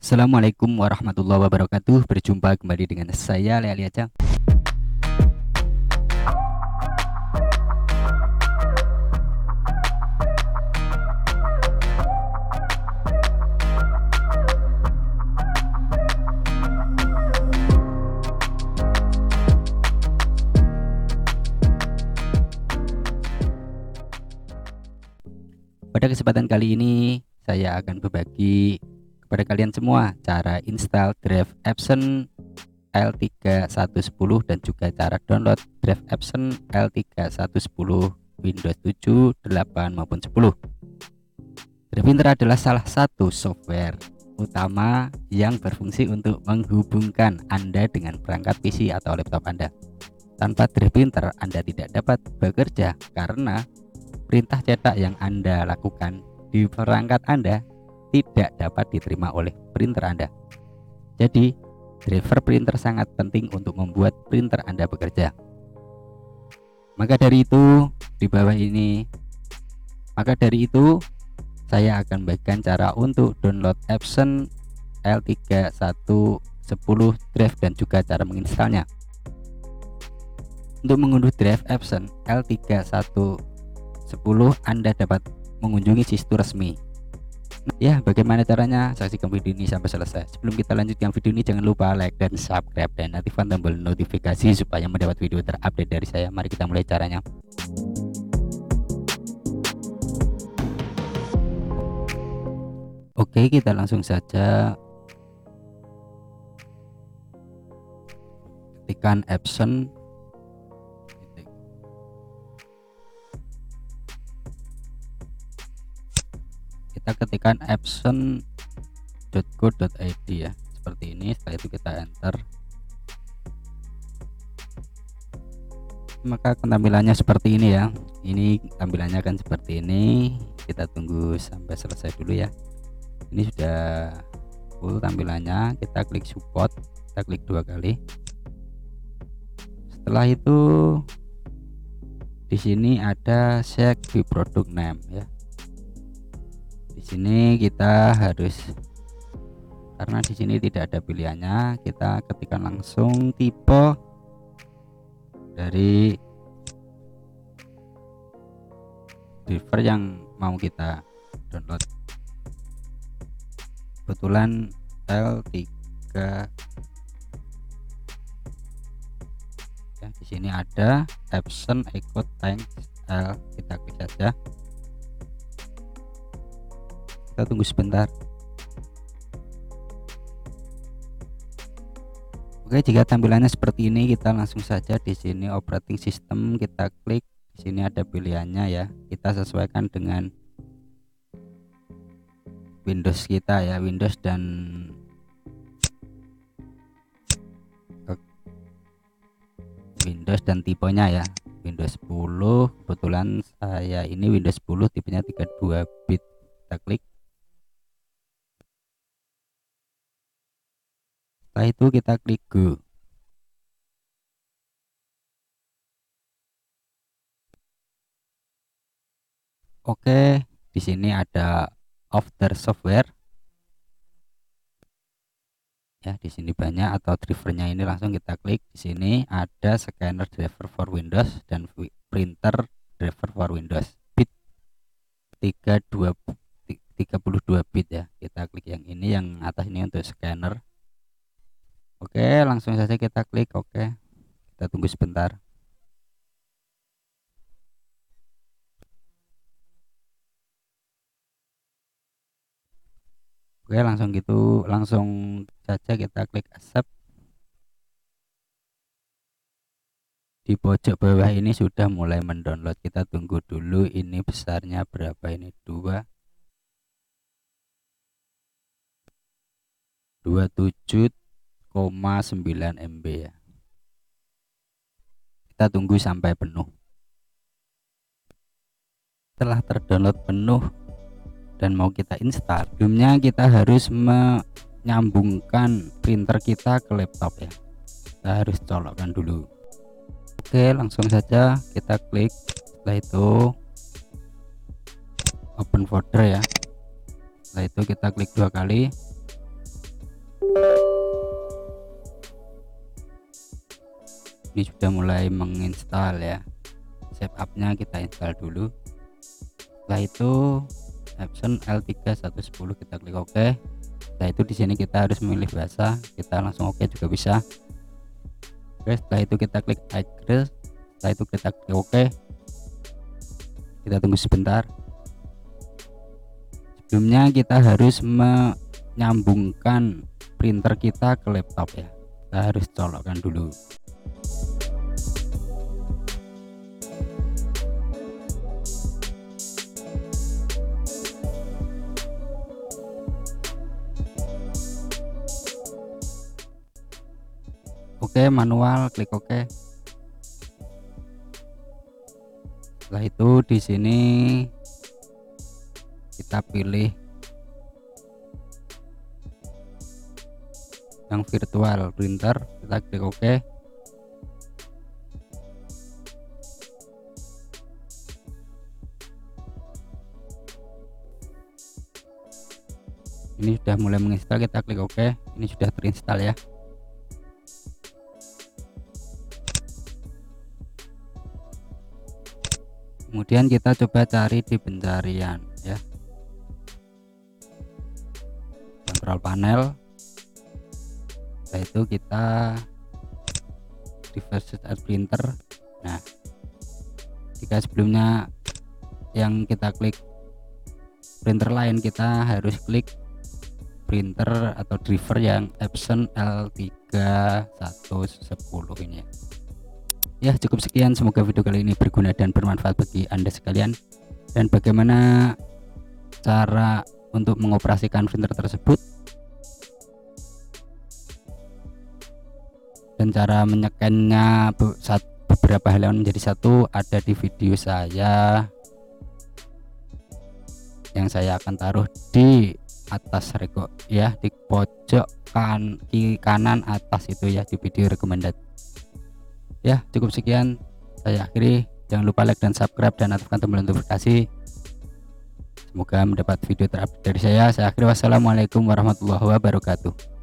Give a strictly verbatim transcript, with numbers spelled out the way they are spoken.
Assalamualaikum warahmatullahi wabarakatuh. Berjumpa kembali dengan saya Leali Aja. Pada kesempatan kali ini saya akan berbagi kepada kalian semua cara install Drive Epson L tiga satu satu dan juga cara download Drive Epson L tiga satu satu Windows tujuh, delapan maupun sepuluh. Drive Printer adalah salah satu software utama yang berfungsi untuk menghubungkan Anda dengan perangkat P C atau laptop Anda. Tanpa Drive Printer Anda tidak dapat bekerja karena perintah cetak yang Anda lakukan di perangkat Anda tidak dapat diterima oleh printer Anda. Jadi, driver printer sangat penting untuk membuat printer Anda bekerja. Maka dari itu, di bawah ini, maka dari itu, saya akan bagikan cara untuk download Epson L tiga satu satu Drive dan juga cara menginstalnya. Untuk mengunduh Drive Epson L tiga satu satu Anda dapat mengunjungi situs resmi. Ya, bagaimana caranya? Saksikan video ini sampai selesai. Sebelum kita lanjutkan video ini, jangan lupa like dan subscribe dan aktifkan tombol notifikasi supaya mendapat video terupdate dari saya. Mari kita mulai caranya. Oke, kita langsung saja ketikkan Epson. Kita ketikkan epson dot co dot i d ya, seperti ini. Setelah itu kita enter, maka tampilannya seperti ini ya. Ini tampilannya akan seperti ini. Kita tunggu sampai selesai dulu ya. Ini sudah full tampilannya. Kita klik support, kita klik dua kali. Setelah itu di sini ada check the product name ya. Di sini kita harus, karena di sini tidak ada pilihannya, kita ketikkan langsung tipe dari driver yang mau kita download. Kebetulan L tiga ya, di sini ada Epson Eco Tank L, kita klik saja. Kita tunggu sebentar. Oke, jika tampilannya seperti ini, kita langsung saja di sini operating system kita klik. Di sini ada pilihannya ya. Kita sesuaikan dengan Windows kita ya, Windows dan Windows dan tipenya ya. Windows sepuluh, kebetulan saya ini Windows sepuluh tipenya tiga puluh dua bit. Kita klik. Setelah itu kita klik go. Oke, di sini ada after software. Ya, di sini banyak atau drivernya ini langsung kita klik. Di sini ada scanner driver for Windows dan printer driver for Windows. Bit tiga puluh dua bit ya. Kita klik yang ini, yang atas ini untuk scanner. Oke, langsung saja kita klik oke. Kita tunggu sebentar. Oke, langsung gitu, langsung saja kita klik accept. Di pojok bawah ini sudah mulai mendownload. Kita tunggu dulu ini besarnya berapa, ini dua dua puluh tujuh koma sembilan M B ya. Kita tunggu sampai penuh. Setelah terdownload penuh dan mau kita install, sebelumnya kita harus menyambungkan printer kita ke laptop ya. Kita harus colokkan dulu. Oke, langsung saja kita klik. Setelah itu open folder ya. Setelah itu kita klik dua kali. ini sudah mulai menginstal ya. Setupnya kita install dulu. Setelah itu Epson L tiga satu satu nol kita klik OK. Setelah itu di sini kita harus memilih bahasa, kita langsung OK juga bisa. Oke, setelah itu kita klik agree. Setelah itu kita klik OK. Kita tunggu sebentar. Sebelumnya kita harus menyambungkan printer kita ke laptop ya. Kita harus colokkan dulu. Oke, manual, klik OK. Setelah itu di sini kita pilih yang virtual printer, kita klik OK. Ini sudah mulai menginstal, kita klik OK. Ini sudah terinstall ya. Kemudian kita coba cari di pencarian ya, kontrol panel. Setelah itu kita reverse start printer. Nah, jika sebelumnya yang kita klik printer lain, kita harus klik printer atau driver yang Epson L tiga satu satu nol ini ya. Ya, cukup sekian, semoga video kali ini berguna dan bermanfaat bagi Anda sekalian. Dan bagaimana cara untuk mengoperasikan printer tersebut dan cara menyekannya beberapa halaman menjadi satu ada di video saya yang saya akan taruh di atas reko ya, di pojok kan kiri kanan atas itu ya, di video rekomendasi. Ya, cukup sekian, saya akhiri. Jangan lupa like dan subscribe dan aktifkan tombol notifikasi. Semoga mendapat video terupdate dari saya. Saya akhiri, wassalamualaikum warahmatullahi wabarakatuh.